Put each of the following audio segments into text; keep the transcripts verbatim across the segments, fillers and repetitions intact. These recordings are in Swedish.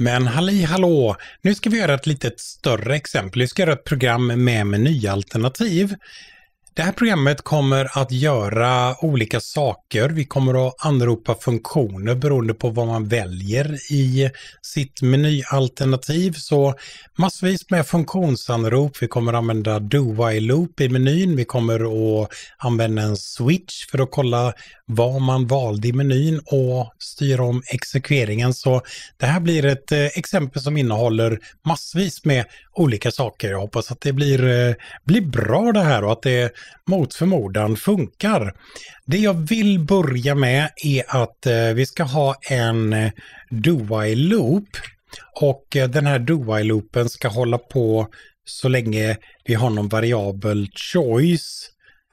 Men halli hallå, nu ska vi göra ett lite större exempel. Vi ska göra ett program med menyalternativ. Det här programmet kommer att göra olika saker. Vi kommer att anropa funktioner beroende på vad man väljer i sitt menyalternativ. Så massvis med funktionsanrop. Vi kommer att använda do-while-loop i menyn. Vi kommer att använda en switch för att kolla vad man valde i menyn och styra om exekveringen. Så det här blir ett eh, exempel som innehåller massvis med olika saker. Jag hoppas att det blir, eh, blir bra det här och att det mot förmodan funkar. Det jag vill börja med är att eh, vi ska ha en eh, do-while-loop och eh, den här do-while-loopen ska hålla på så länge vi har någon variabel choice.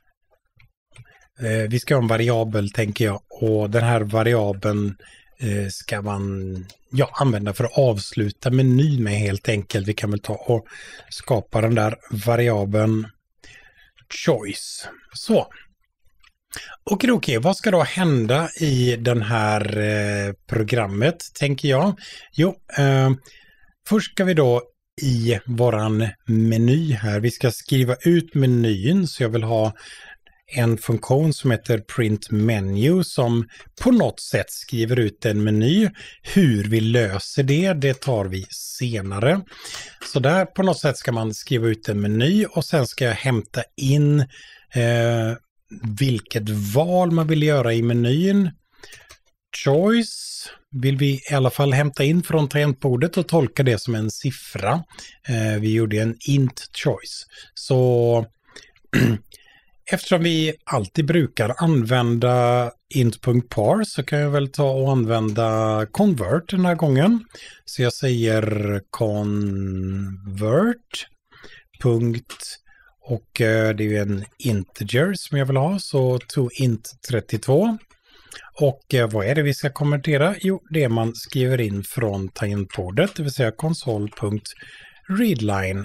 Eh, vi ska ha en variabel tänker jag och den här variabeln eh, ska man ja, använda för att avsluta menyn med helt enkelt. Vi kan väl ta och skapa den där variabeln choice. Så. Okej, okej, vad ska då hända i den här eh, programmet tänker jag? Jo, eh, först ska vi då i våran meny här, vi ska skriva ut menyn så jag vill ha en funktion som heter print menu som på något sätt skriver ut en meny. Hur vi löser det, det tar vi senare. Så där på något sätt ska man skriva ut en meny och sen ska jag hämta in eh, vilket val man vill göra i menyn. Choice vill vi i alla fall hämta in från tangentbordet och tolka det som en siffra. Eh, vi gjorde en int choice. Så eftersom vi alltid brukar använda int.par så kan jag väl ta och använda convert den här gången. Så jag säger convert punkt och det är ju en integer som jag vill ha så to int trettiotvå. Och vad är det vi ska konvertera? Jo, det är man skriver in från tangentbordet, det vill säga console.readline.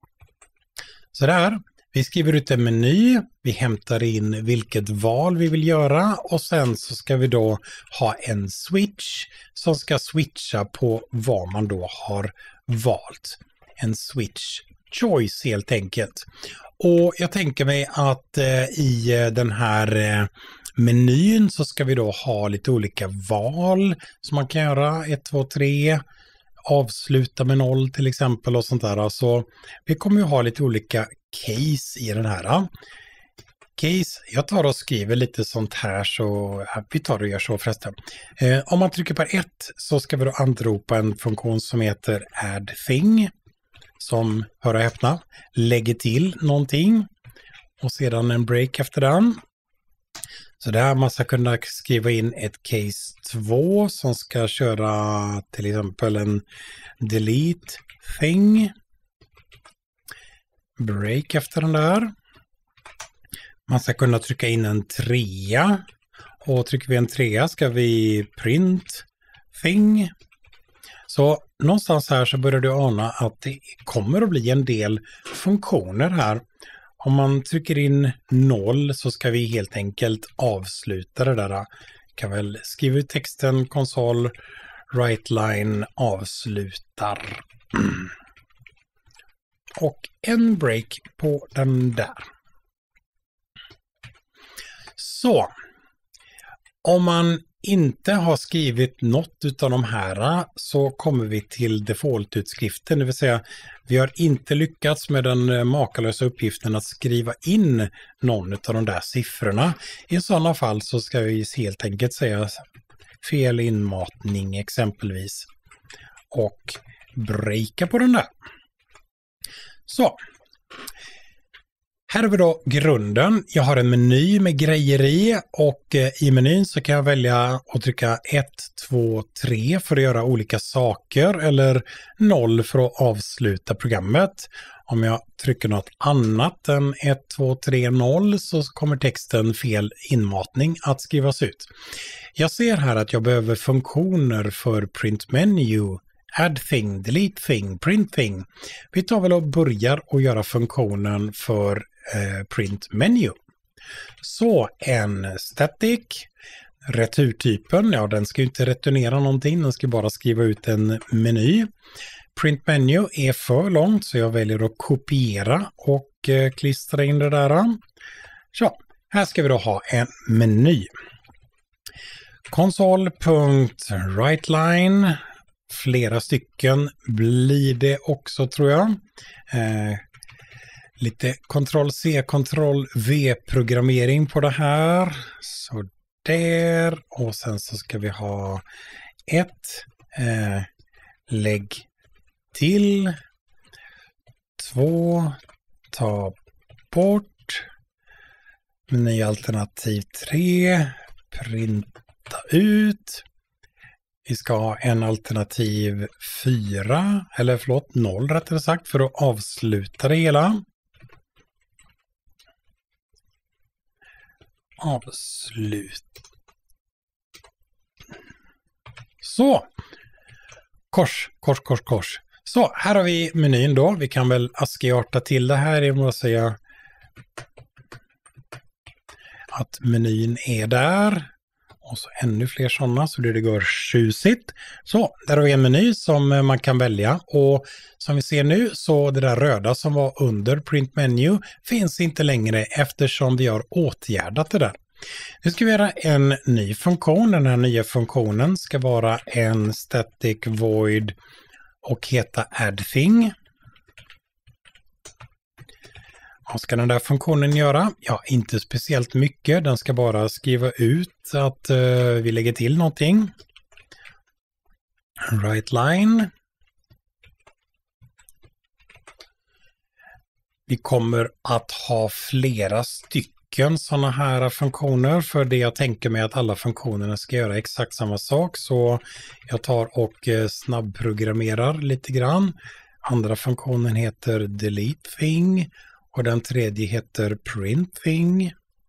Så där. Vi skriver ut en meny, vi hämtar in vilket val vi vill göra och sen så ska vi då ha en switch som ska switcha på vad man då har valt. En switch choice helt enkelt. Och jag tänker mig att eh, i den här eh, menyn så ska vi då ha lite olika val som man kan göra. ett, två, tre, avsluta med noll till exempel och sånt där. Så vi kommer ju ha lite olika case i den här. Case, jag tar och skriver lite sånt här så vi tar och gör så förresten. Eh, om man trycker på ett så ska vi då anropa en funktion som heter add thing som, hör och häpna, lägger till någonting och sedan en break efter den. Så där man ska kunna skriva in ett case två som ska köra till exempel en delete thing. Break efter den där. Man ska kunna trycka in en trea. Och trycker vi en trea ska vi print thing. Så någonstans här så börjar du ana att det kommer att bli en del funktioner här. Om man trycker in noll så ska vi helt enkelt avsluta det där. Kan väl skriva ut texten konsol writeline avslutar. Och en break på den där. Så. Om man inte har skrivit något utav de här så kommer vi till default-utskriften. Det vill säga vi har inte lyckats med den makalösa uppgiften att skriva in någon av de där siffrorna. I sådana fall så ska vi helt enkelt säga fel inmatning exempelvis. Och breaka på den där. Så, här har vi då grunden. Jag har en meny med grejer i och i menyn så kan jag välja att trycka ett, två, tre för att göra olika saker eller noll för att avsluta programmet. Om jag trycker något annat än ett, två, tre, noll så kommer texten fel inmatning att skrivas ut. Jag ser här att jag behöver funktioner för print menu. Add thing, delete thing, print thing. Vi tar väl och börjar och göra funktionen för eh, print menu. Så en static Returtypen, ja den ska ju inte returnera någonting, den ska bara skriva ut en meny. Print menu är för långt så jag väljer att kopiera och eh, klistra in det där. Så, här ska vi då ha en meny. Console.writeline, flera stycken blir det också tror jag. Eh, lite kontroll C, kontroll V-programmering på det här. Så där, och sen så ska vi ha ett eh, lägg till, två, ta bort, menyalternativ tre, printa ut. Vi ska ha en alternativ fyra, eller förlåt noll rättare sagt, för att avsluta det hela. Avslut. Så. Kors, kors, kors, kors. Så, här har vi menyn då. Vi kan väl askearta till det här genom att säga att menyn är där. Och så ännu fler sådana så det går tjusigt. Så, där har vi en meny som man kan välja. Och som vi ser nu så det där röda som var under print menu finns inte längre eftersom vi har åtgärdat det där. Nu ska vi göra en ny funktion. Den här nya funktionen ska vara en static void och heta addThing. Vad ska den där funktionen göra? Ja, inte speciellt mycket. Den ska bara skriva ut att uh, vi lägger till någonting. WriteLine. Vi kommer att ha flera stycken sådana här funktioner för det jag tänker mig att alla funktionerna ska göra exakt samma sak. Så jag tar och uh, snabbprogrammerar lite grann. Andra funktionen heter deleteThing. Och den tredje heter printThing.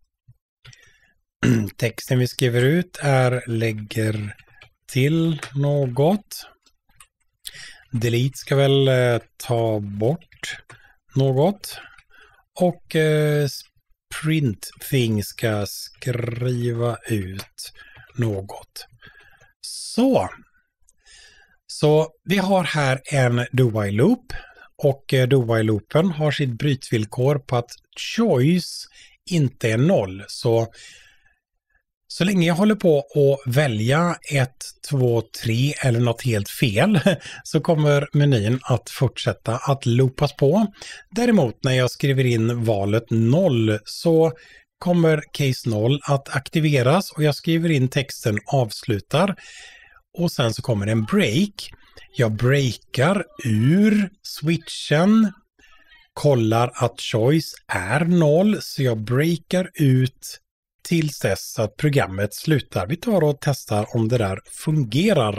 Texten vi skriver ut är lägger till något. Delete ska väl eh, ta bort något. Och eh, printThing ska skriva ut något. Så. Så vi har här en do-while-loop. Och do-while-loopen har sitt brytvillkor på att choice inte är noll. Så, så länge jag håller på att välja ett, två, tre eller något helt fel så kommer menyn att fortsätta att loopas på. Däremot när jag skriver in valet noll så kommer case noll att aktiveras och jag skriver in texten avslutar. Och sen så kommer en break. Jag breakar ur switchen, kollar att choice är noll, så jag breakar ut tills dess att programmet slutar. Vi tar och testar om det där fungerar.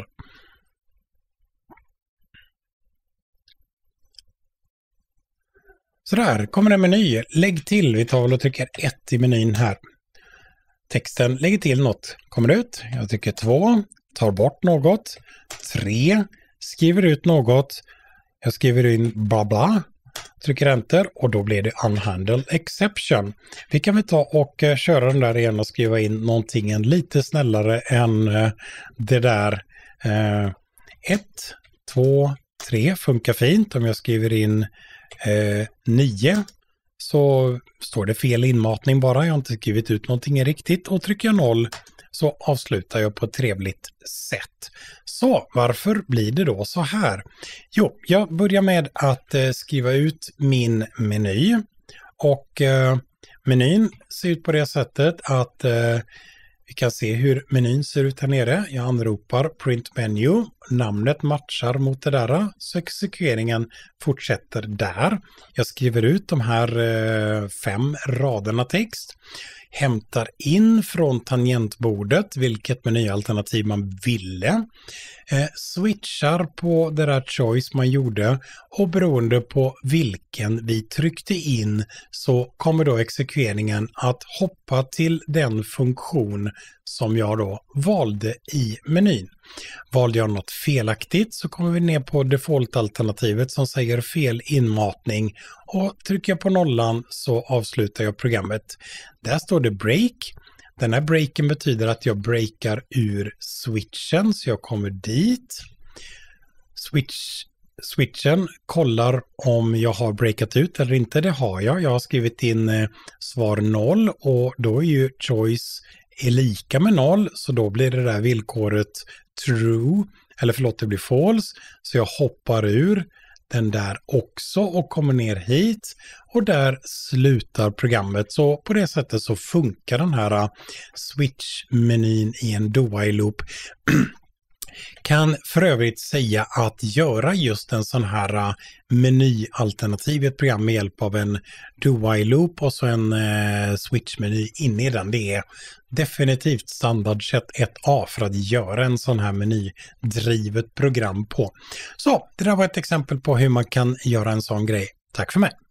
Så där kommer en meny. Lägg till, vi tar och trycker ett i menyn här. Texten lägger till något, kommer ut. Jag trycker två, tar bort något, tre. Skriver ut något, jag skriver in bla bla, trycker enter och då blir det unhandled exception. Vi kan väl ta och uh, köra den där igen och skriva in någonting lite snällare än uh, det där. Uh, ett, två, tre funkar fint. Om jag skriver in uh, nio så står det fel inmatning bara. Jag har inte skrivit ut någonting riktigt och trycker jag noll så avslutar jag på ett trevligt sätt. Så varför blir det då så här? Jo, jag börjar med att eh, skriva ut min meny och eh, menyn ser ut på det sättet att eh, vi kan se hur menyn ser ut här nere. Jag anropar print menu, namnet matchar mot det där så exekveringen fortsätter där. Jag skriver ut de här eh, fem raderna text. Hämtar in från tangentbordet vilket menyalternativ man ville. Eh, switchar på det där choice man gjorde och beroende på vilken vi tryckte in så kommer då exekveringen att hoppa till den funktion som jag då valde i menyn. Valde jag något felaktigt så kommer vi ner på default-alternativet som säger fel inmatning och trycker jag på nollan så avslutar jag programmet. Där står det break. Den här breaken betyder att jag breakar ur switchen, så jag kommer dit. Switch, switchen kollar om jag har breakat ut eller inte. Det har jag. Jag har skrivit in eh, svar noll och då är ju choice är lika med noll, så då blir det där villkoret true, eller förlåt, det blir false. Så jag hoppar ur den där också och kommer ner hit, och där slutar programmet. Så på det sättet så funkar den här switch-menyn i en do-while-loop. Kan för övrigt säga att göra just en sån här menyalternativ i ett program med hjälp av en do-while-loop och så en eh, switch-meny inne i den. Det är definitivt standardsätt ett A för att göra en sån här menydrivet program på. Så, det där var ett exempel på hur man kan göra en sån grej. Tack för mig!